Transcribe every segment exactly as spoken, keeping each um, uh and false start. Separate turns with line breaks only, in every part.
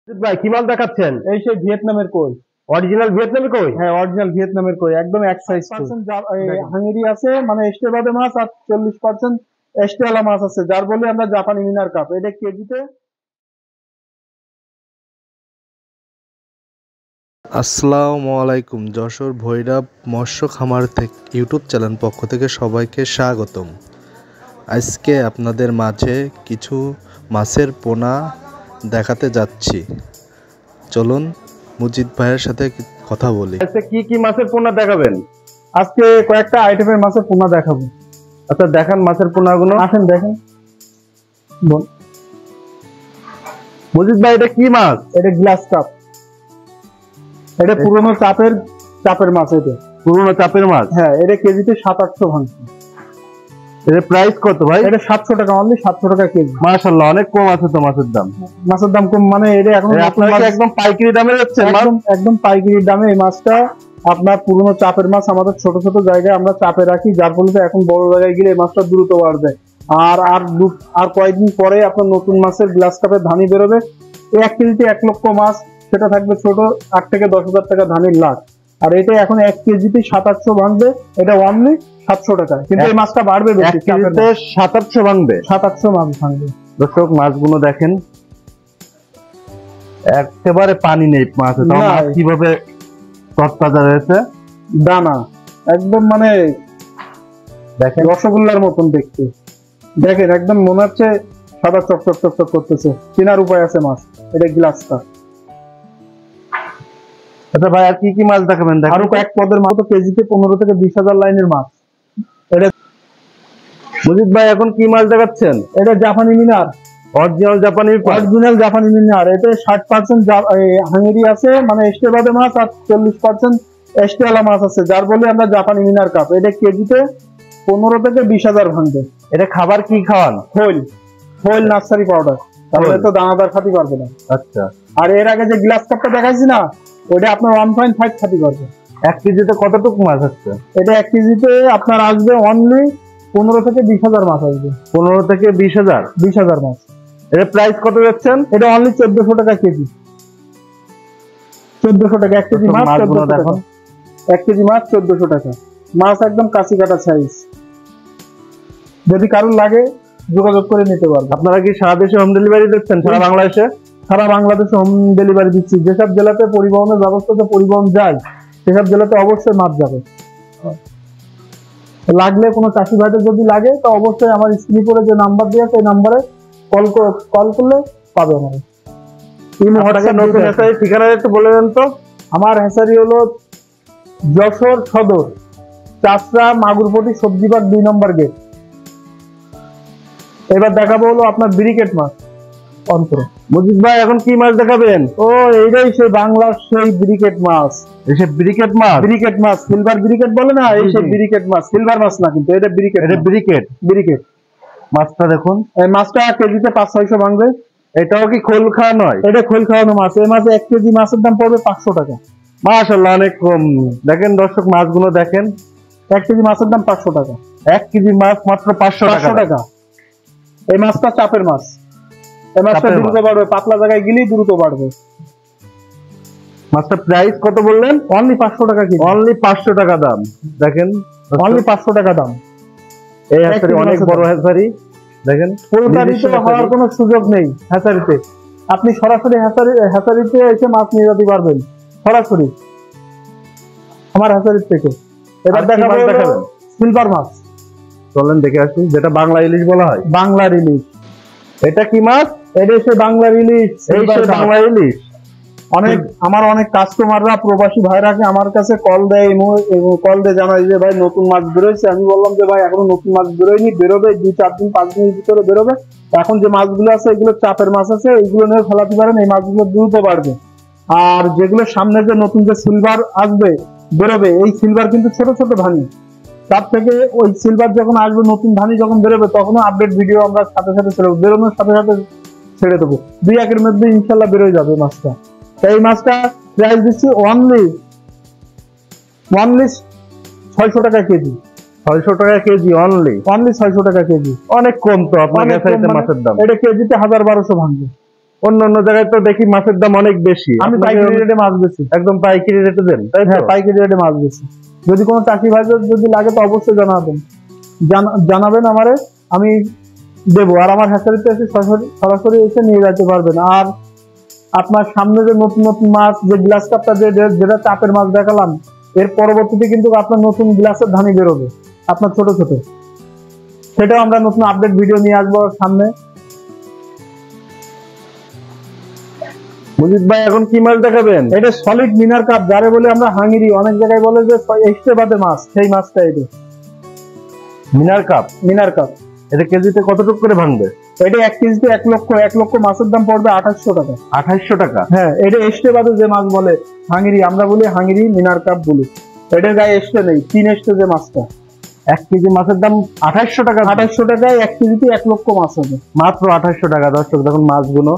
ভাই কি মাল দেখাচ্ছেন?
এই সেই ভিয়েতনামের কই,
অরিজিনাল ভিয়েতনামি কই?
হ্যাঁ অরিজিনাল ভিয়েতনামের কই, একদম এক সাইজ হাঙ্গেরি আছে, মানে এস্টেবাদে মাছ আর চল্লিশ পার্সেন্ট এস্টেলা মাছ আছে, যার বলে আমরা জাপানি মিনার কাপ। এটা কেজিতে
আসসালামু আলাইকুম। যশোর ভৈরব মৎস্য খামার থেকে ইউটিউব চ্যানেল পক্ষ থেকে সবাইকে স্বাগতম। আজকে আপনাদের মাঝে কিছু মাছের পোনা দেখাতে যাচ্ছি। চলুন মুজিদ ভাইয়ের সাথে কথা বলি।
আজকে কি কি মাছের পোনা দেখাবেন?
আজকে কয়েকটা আইটেমের মাছের পোনা দেখাবো।
আচ্ছা দেখান মাছের পোনাগুলো।
আসেন দেখেন।
মজিদ ভাই এটা কি মাছ?
এটা গ্লাস কাপ, এটা পুরনো চাপের চাপের মাছ। এটা
পুরনো চাপের মাছ।
হ্যাঁ, এটা কেজিতে সাত আটশো ভাঙছে।
এর প্রাইস কত ভাই?
এটা সাতশো টাকা, অনলি সাতশো টাকা কেজি।
মাশাআল্লাহ, অনেক কম আছে তো মাছের দাম।
মাছের দাম কম মানে এটা এখন
আপনারা কি একদম পাইকারি দামে যাচ্ছে?
একদম একদম পাইকারি দামে এই মাছটা। আপনার পুরনো চাপের মাছ আমাদের ছোট ছোট জায়গায় আমরা চাপে রাখি, যার ফলে এখন বড় জায়গায় গেলে এই মাছটা দ্রুত বাড়বে। আর আর আর কয়েকদিন পরে আপনার নতুন মাছের গ্লাস কাপের ধানি বেরোবে। এক কেজিতে এক লক্ষ মাছ, সেটা থাকবে ছোট আট থেকে দশ হাজার টাকা ধানির লাখ। আর এটা এখন এক কেজিতে সাত আটশো ভাঙবে, এটা অনলি সাতশো টাকা। কিন্তু এই মাছটা বাড়বে বেশি,
সাত আটশো ভাঙবে,
সাত আটশো মাছ ভাঙবে।
দর্শক মাছগুলো দেখেন, একেবারে পানি নেই মাছে, কিভাবে তরতাজা রয়েছে,
দানা একদম মানে দেখেন রসগোল্লার মতন দেখতে। দেখেন একদম মনে হচ্ছে সাদা চকচক চকচক করতেছে। কেনার উপায় আছে মাছ। এটা গ্লাসটা।
আচ্ছা ভাই আর কি কি মাছ দেখাবেন?
আরো কয়েক পদের মাছ, কেজিতে পনেরো থেকে বিশ হাজার লাইনের মাছ। এটা
মজিদ ভাই এখন কি মাছ দেখাচ্ছেন?
এটা জাপানি মিনার,
অরিজিনাল জাপানি
অরিজিনাল জাপানি মিনার। এটা ষাট পার্সেন্ট হাঙ্গেরি আছে, মানে এস্টেবাদে মাছ, আর চল্লিশ পার্সেন্ট এস্টেলা মাছ আছে, যার বলে আমরা জাপানি মিনার কাপ। এটা কেজিতে পনেরো থেকে বিশ হাজার ভাঙবে।
এটা খাবার কি খাওয়ান?
খোল, খোল নার্সারি পাউডার, তাহলে তো দানাদার খাতি পারবে না।
আচ্ছা,
আর এর আগে যে গ্লাস কাপটা দেখাচ্ছি না, ওইটা আপনার ওয়ান পয়েন্ট ফাইভ খাতি পারবে।
এক কেজিতে কতটুকু মাছ আসছে?
এটা এক কেজিতে আপনার আসবে অনলি পনেরো থেকে বিশ হাজার মাছ আসবে।
পনেরো থেকে বিশ হাজার
বিশ হাজার মাছ।
এর প্রাইস কত যাচ্ছেন?
এটা অনলি চোদ্দশো টাকা কেজি। চোদ্দশো টাকা এক কেজি মাছ। দেখো এক কেজি মাছ চোদ্দশো টাকা। মাছ একদম কাঁচি কাটা সাইজ। যদি কারোর লাগে যোগাযোগ করে নিতে পারবে।
আপনারা কি সারা দেশে হোম ডেলিভারি দিচ্ছেন? সারা বাংলাদেশে?
সারা বাংলাদেশে হোম ডেলিভারি দিচ্ছি। যেসব জেলাতে পরিবহনের ব্যবস্থাতে পরিবহন যায়, সেসব জেলাতে অবশ্যই মাছ যাবে। লাগলে কোনো চাষি ভাইদের যদি লাগে, তো অবশ্যই আমার স্ক্রিনে পরে যে নাম্বার দেওয়া আছে, এই নাম্বারে কল কল করলে পাবে। আমার
নতুন হ্যাচারি ঠিকানা একটু বলে দেন তো।
আমার হ্যাচারি হলো যশোর সদর, চাষরা মাগুরপটি সবজিবাগ দুই নম্বর গেট। এবার দেখাবো হলো আপনার ব্রিকেট মাছ। অন্তর
মজিদ ভাই এখন কি মাছ দেখাবেন?
ও এইটাই সেই বাংলার সেই ব্রিকেট মাছ।
এই সে ব্রিকেট মাছ,
ব্রিকেট মাছ, সিলভার ব্রিকেট বলে না, এই সেই ব্রিকেট মাছ। সিলভার মাছ না কিন্তু, এটা ব্রিকেট।
এটা ব্রিকেট
ব্রিকেট
মাছটা দেখুন।
এই মাছটা কেজিতে পাঁচ ছয়শো ভাঙবে।
এটাও কি খোল খাওয়া নয়?
এটা খোল খাওয়ানো মাছ। এই মাছে এক কেজি মাছের দাম পড়বে পাঁচশো টাকা।
মাশাআল্লাহ, অনেক কম। দেখেন দর্শক মাছগুলো দেখেন,
এক কেজি মাছের দাম পাঁচশো টাকা।
এক কেজি মাছ মাত্র পাঁচশো টাকা।
এই মাছটা চাপের মাছ। এই মাছটা দ্রুত বাড়বে, পাতলা জায়গায় গেলেই দ্রুত বাড়বে।
মাছটা প্রাইস কত বললেন?
অনলি পাঁচশো টাকা কেজি।
অনলি পাঁচশো টাকা দাম। দেখেন
অনলি পাঁচশো টাকা দাম।
এই হ্যাচারি অনেক বড় হ্যাচারি। দেখেন
ফুলকারিতে হওয়ার কোনো সুযোগ নেই হ্যাচারিতে। আপনি সরাসরি হ্যাচারি হ্যাচারিতে এসে মাছ নিয়ে যেতে পারবেন, সরাসরি আমার হ্যাচারি থেকে। এবার দেখাবেন সিলভার মাছ।
চলেন দেখে আসি, যেটা বাংলা ইলিশ বলা হয়।
বাংলার ইলিশ।
এটা কি মাছ?
এটা হচ্ছে বাংলার ইলিশ।
এই বাংলা ইলিশ।
অনেক আমার অনেক কাস্টমাররা, প্রবাসী ভাইরাকে আমার কাছে কল দেয়, কল দিয়ে জানায় যে ভাই নতুন মাছ বেরোচ্ছে। আমি বললাম যে ভাই এখনো নতুন মাছ বেরোয়নি, বেরোবে দুই চার দিন পাঁচ দিনের ভিতরে বেরোবে। এখন যে মাছগুলো আছে এগুলো চাপের মাছ আছে, এইগুলো নিয়ে ফেলাতে পারেন। এই মাছগুলো দ্রুত বাড়বে। আর যেগুলো সামনে যে নতুন যে সিলভার আসবে বেরোবে, এই সিলভার কিন্তু ছোট ছোট ধানি। তার থেকে ওই সিলভার যখন আসবে, নতুন ধানি যখন বেরোবে, তখনও আপডেট ভিডিও আমরা সাথে সাথে ছেড়ে দেবো। বেরোনোর সাথে সাথে ছেড়ে দেবো। দুই একের মধ্যে ইনশাল্লাহ বেরোয় যাবে মাছটা। এই মাছটা প্রাইস দিচ্ছি অনলি অনলি ছয়শো টাকা কেজি।
ছয়শো টাকা কেজি অনলি?
অনলি ছয়শো টাকা কেজি।
অনেক কম তো আপনার মাছের দাম।
এটা কেজিতে হাজার বারোশো ভাঙবে।
অন্যান্য জায়গায় তো দেখি মাছের দাম অনেক বেশি,
আমি পাইকারি রেটে মাছ বেচি,
একদম পাইকারি রেটে দেন, তাই তো?
হ্যাঁ পাইকারি রেটে মাছ বেচি। যদি কোনো চাকরি ভাইদের যদি লাগে তো অবশ্যই জানাবেন, জানা- জানাবেন আমারে, আমি দেবো। আর আমার হ্যাচারিতে এসে সরাসরি সরাসরি এসে নিয়ে যেতে পারবেন। আর আপনার সামনে যে নতুন নতুন মাছ, যে গ্লাস কাপটা যে যে- যেটা চাপের মাছ দেখালাম, এর পরবর্তীতে কিন্তু আপনার নতুন গ্লাসের ধানি বেরোবে আপনার ছোট ছোট, সেটাও আমরা নতুন আপডেট ভিডিও নিয়ে আসবো সামনে।
মুজিব ভাই এখন কি মাছ দেখাবেন?
এটা সলিড মিনার কাপ, যারে বলে আমরা হাঙ্গিরি, অনেক জায়গায় বলে যে এক্সট্রা বাদে মাছ, সেই মাছটা এটা
মিনার কাপ।
মিনার কাপ।
এটা কেজিতে কতটুকু করে ভাঙবে?
এটা এক কেজিতে এক লক্ষ এক লক্ষ মাছের দাম পড়বে আঠাশশো টাকা।
আঠাইশশো টাকা?
হ্যাঁ, এটা এক্সট্রা বাদে যে মাছ বলে হাঙ্গিরি, আমরা বলি হাঙ্গিরি মিনার কাপ বলি। এটার গায়ে এক্সট্রা নেই, তিন এক্সট্রা যে মাছটা।
এক কেজি মাছের দাম আঠাইশশো টাকা?
আঠাশশো টাকায় এক কেজিতে এক লক্ষ মাছ হবে,
মাত্র আঠাইশশো টাকা। দর্শক দেখুন মাছগুলো,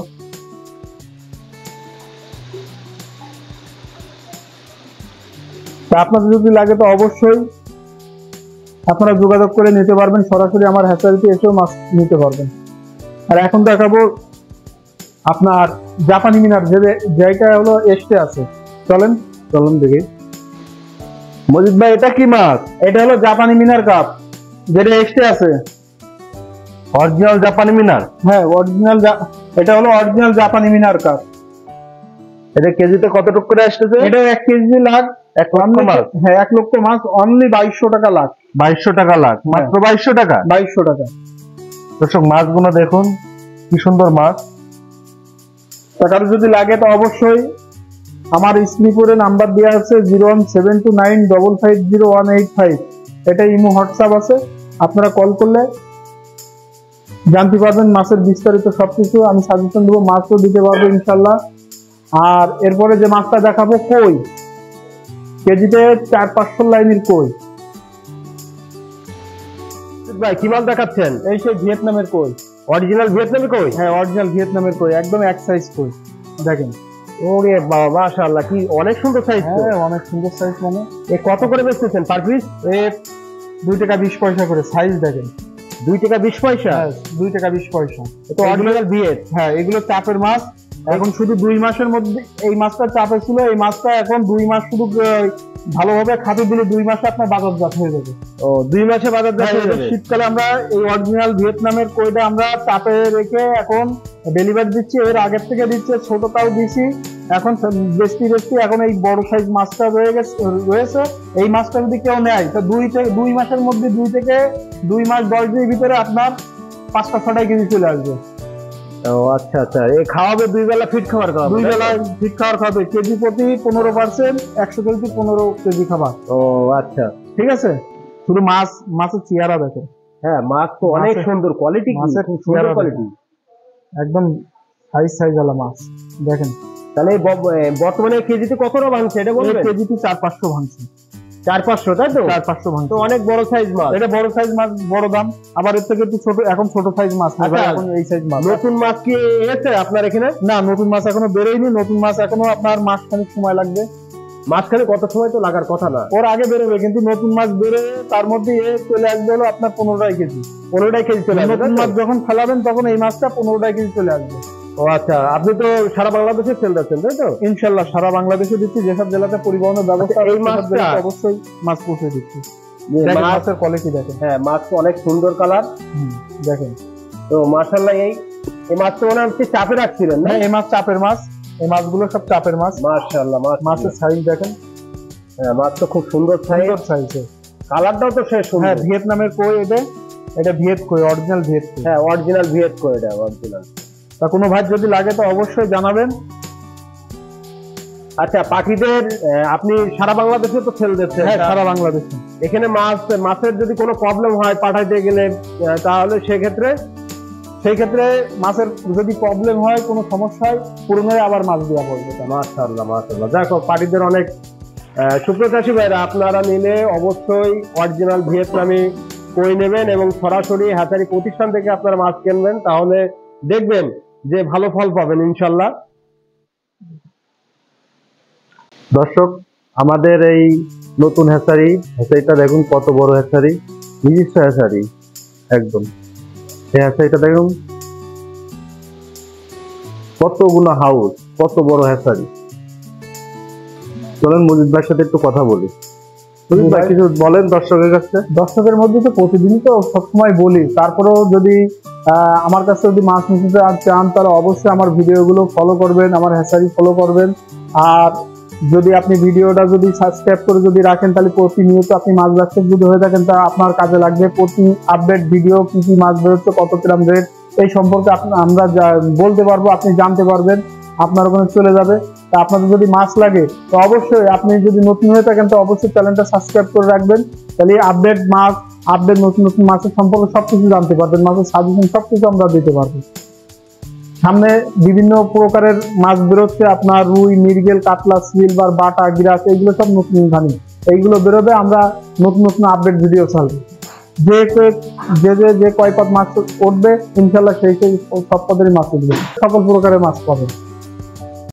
তা আপনাদের যদি লাগে তো অবশ্যই আপনারা যোগাযোগ করে নিতে পারবেন, সরাসরি আমার হ্যাচারিতে এসেও মাছ নিতে পারবেন। আর এখন দেখাবো আপনার জাপানি মিনার, যে জায়গা হলো এসতে আছে। চলেন
চলুন দেখি। মজিদ ভাই এটা কি মাছ?
এটা হলো জাপানি মিনার কাপ, যেটা এসতে আছে।
অরিজিনাল জাপানি মিনার?
হ্যাঁ অরিজিনাল, এটা হলো অরিজিনাল জাপানি মিনার কাপ।
এটা কেজিতে কতটুকু করে আসতেছে?
এটা এক কেজি লাখ,
এক লক্ষ মাছ?
হ্যাঁ এক লক্ষ মাছ অনলি বাইশশো টাকা লাখ।
বাইশশো টাকা লাখ? মাত্র বাইশশো টাকা?
বাইশশো টাকা।
দর্শক মাছগুলো দেখুন কি সুন্দর মাছ।
টাকার যদি লাগে তো অবশ্যই আমার স্ক্রিনে নাম্বার দেওয়া আছে zero one seven two nine double five zero one eight five, এটা ইমো হোয়াটসঅ্যাপ আছে, আপনারা কল করলে জানতে পারবেন মাছের বিস্তারিত সবকিছু। আমি সাজেশন দেবো, মাছও দিতে পারবো ইনশাল্লাহ। আর এরপরে যে মাছটা দেখাবো কই, কেজিতে চার পাঁচশো লাইনের কই।
ভাই কি মাছ দেখাচ্ছেন?
এই সেই ভিয়েতনামের কই,
অরিজিনাল ভিয়েতনামি কই?
হ্যাঁ অরিজিনাল ভিয়েতনামের কই, একদম এক সাইজ কই, দেখেন।
ওরে বাবা মাশাআল্লাহ, কি অনেক সুন্দর সাইজ।
হ্যাঁ অনেক সুন্দর সাইজ। মানে
এ কত করে বেচতেছেন পার পিস?
এ দুই টাকা বিশ পয়সা করে, সাইজ দেখেন।
দুই টাকা বিশ পয়সা?
হ্যাঁ দুই টাকা বিশ পয়সা।
তো অরিজিনাল ভিয়েত?
হ্যাঁ এগুলো চাপের মাছ। এখন শুধু দুই মাসের মধ্যে এই মাছটা চাপে ছিল, এই মাছটা এখন দুই মাস শুধু আহ, ভালোভাবে খাতে দিলে দুই মাসে আপনার বাজারজাত হয়ে যাবে।
ও দুই মাসে বাজারজাত হয়ে যাবে?
শীতকালে আমরা এই অরিজিনাল ভিয়েতনামের কইটা আমরা চাপে রেখে এখন ডেলিভারি দিচ্ছি, এর আগের থেকে দিচ্ছে, ছোটটাও দিছি। এখন বেশি বেশি এখন এই বড় সাইজ মাছটা রয়ে গেছে রয়েছে এই মাছটা যদি কেউ নেয় তো দুই থেকে দুই মাসের মধ্যে দুই থেকে দুই মাস দশ দিনের ভিতরে আপনার পাঁচটা ছটাই কেজি চলে আসবে।
ও আচ্ছা আচ্ছা, এই খাওয়াবে দুই বেলা ফিট খাবার খাওয়াবে?
দুই বেলা ফিট খাবার খাবে, কেজি প্রতি পনেরো পার্সেন্ট, একশো কেজি পনেরো কেজি খাবার।
ও আচ্ছা
ঠিক আছে, শুধু মাছ, মাছের চেহারা দেখেন।
হ্যাঁ মাছ তো অনেক সুন্দর কোয়ালিটি,
মাছের
খুব সুন্দর কোয়ালিটি,
একদম সাইজ সাইজ আলা মাছ দেখেন।
তাহলে বর্তমানে কেজিতে কতটা ভাঙছে এটা বলবেন?
কেজিতে চার পাঁচশো ভাঙছে।
চার পাঁচশো, তাই তো?
চার পাঁচশো ভাঙছে,
তো অনেক বড় সাইজ মাছ।
এটা বড় সাইজ মাছ, বড় দাম। আবার এর থেকে একটু ছোট, এখন ছোট সাইজ মাছ, এখন এই সাইজ মাছ।
নতুন মাছ কি এসেছে আপনার এখানে?
না নতুন মাছ এখনো বেরোয়নি, নতুন মাছ এখনো আপনার মাস খানিক সময় লাগবে।
মাঝখানে কত সময় তো লাগার কথা না?
ওর আগে বেরোবে, কিন্তু নতুন মাছ বেরোয় তার মধ্যে এ চলে আসবে হলো আপনার পনেরোটাই কেজি।
পনেরোটাই কেজি চলে আসবে?
নতুন মাছ যখন ফেলাবেন তখন এই মাছটা পনেরোটাই কেজি চলে আসবে।
ও আচ্ছা, আপনি তো সারা বাংলাদেশে সেল দিচ্ছেন, তাই তো?
ইনশাল্লাহ সারা বাংলাদেশে দিচ্ছি, যেসব জেলাতে পরিবহনের ব্যবস্থা
এই
আছে,
মাছটা-
সেসব জেলাতে অবশ্যই মাছ পৌঁছে দিচ্ছি। দেখেন মাছের কোয়ালিটি দেখেন।
হ্যাঁ মাছ তো অনেক সুন্দর কালার
দেখেন।
তো মাশাআল্লাহ, এই এই মাছ তো মনে হচ্ছে চাপে রাখছিলেন না?
হ্যাঁ এই মাছ চাপের মাছ, এই মাছগুলো সব চাপের মাছ।
মাশাআল্লাহ,
মাছের সাইজ দেখেন।
হ্যাঁ মাছ তো খুব সুন্দর সাইজ,
সুন্দর সাইজ।
কালারটাও তো শেষ সুন্দর।
হ্যাঁ ভিয়েতনামের কই এটা, এটা ভিয়েত কই, অরিজিনাল ভিয়েত কই।
হ্যাঁ অরিজিনাল ভিয়েত কই, এটা অরিজিনাল।
তা কোনো ভাই যদি লাগে তো অবশ্যই জানাবেন।
আচ্ছা পাখিদের আহ, আপনি সারা বাংলাদেশে তো সেল দিচ্ছেন?
হ্যাঁ সারা বাংলাদেশে।
এখানে মাছ মাছের যদি কোনো প্রবলেম হয় পাঠাইতে গেলে, আহ, তাহলে সেক্ষেত্রে
সেই ক্ষেত্রে মাছের যদি প্রবলেম হয়, কোনো সমস্যা হয়, পুরোনো আবার মাছ দেওয়া পড়বে।
মাশাআল্লাহ মাশাআল্লাহ, দেখো পাখিদের অনেক আহ, সুপ্রকাশী ভাইরা, আপনারা নিলে অবশ্যই অরিজিনাল ভিয়েতনামি কই নেবেন এবং সরাসরি হ্যাচারি প্রতিষ্ঠান থেকে আপনারা মাছ কিনবেন, তাহলে দেখবেন যে ভালো ফল পাবেন ইনশাল্লাহ। দর্শক আমাদের এই নতুন হ্যাচারি, হ্যাচারিটা দেখুন কত বড় হ্যাচারি, নিজস্ব হ্যাচারি একদম। এই হ্যাচারিটা দেখুন কতগুলো হাউস, কত বড় হ্যাচারি। চলেন মজিদ ভাইয়ের সাথে একটু কথা বলি। মজিদ ভাই কিছু বলেন দর্শকের কাছে।
দর্শকের মধ্যে তো প্রতিদিনই তো সবসময় বলি, তারপরেও যদি আহ, আমার কাছে যদি মাছ নিতে চান তাহলে অবশ্যই আমার ভিডিওগুলো ফলো করবেন, আমার হ্যাচারি ফলো করবেন। আর যদি আপনি ভিডিওটা যদি সাবস্ক্রাইব করে যদি রাখেন তাহলে প্রতিনিয়ত আপনি মাছ ব্যবসায়ী যদি হয়ে থাকেন তা আপনার কাজে লাগবে। প্রতি আপডেট ভিডিও কি কি মাছ বেরোচ্ছে, কত গ্রাম রেট, এই সম্পর্কে আমরা বলতে পারবো, আপনি জানতে পারবেন, আপনার ওখানে চলে যাবে। তা আপনাদের যদি মাছ লাগে তো অবশ্যই আপনি যদি নতুন হয়ে থাকেন তো অবশ্যই চ্যানেলটা সাবস্ক্রাইব করে রাখবেন। তাহলে আপডেট মাছ, আপডেট নতুন নতুন মাছের সম্পর্কে সবকিছু জানতে পারবেন, মাছের সাজেশন সবকিছু আমরা দিতে পারবো। সামনে বিভিন্ন প্রকারের মাছ বেরোচ্ছে, আপনার রুই, মৃগেল, কাতলা, সিলভার, বাটা, গিরাস, এইগুলো সব নতুন ধানি এইগুলো বেরোবে। আমরা নতুন নতুন আপডেট ভিডিও ছাড়বো। যে যে যে যে কয় পদ মাছ উঠবে ইনশাল্লাহ সেই সেই সব পদেরই মাছ উঠবে, সকল প্রকারের মাছ পাবে।